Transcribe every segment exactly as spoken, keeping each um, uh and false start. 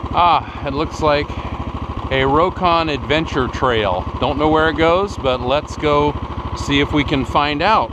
Ah, it looks like a Rokon adventure trail. Don't know where it goes, but let's go see if we can find out.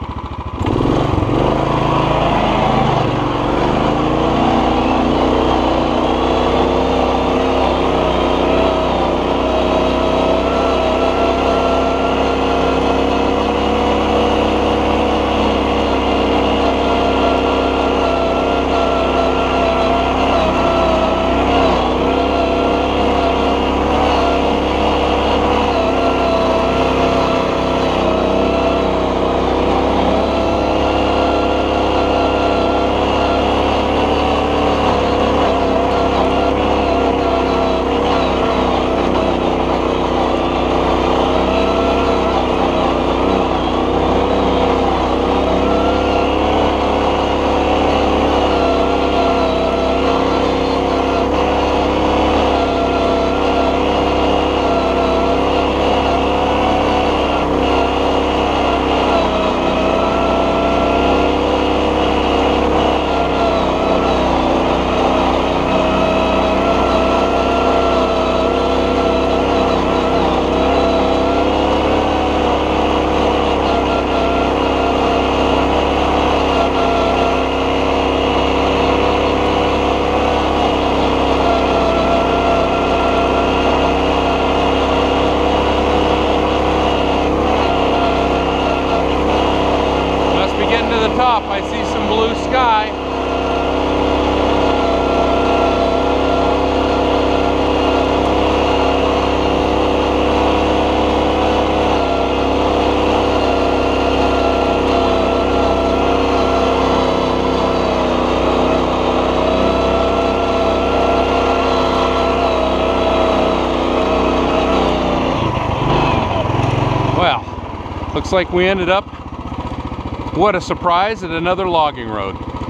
Top, I see some blue sky. Well, looks like we ended up, what a surprise, at another logging road.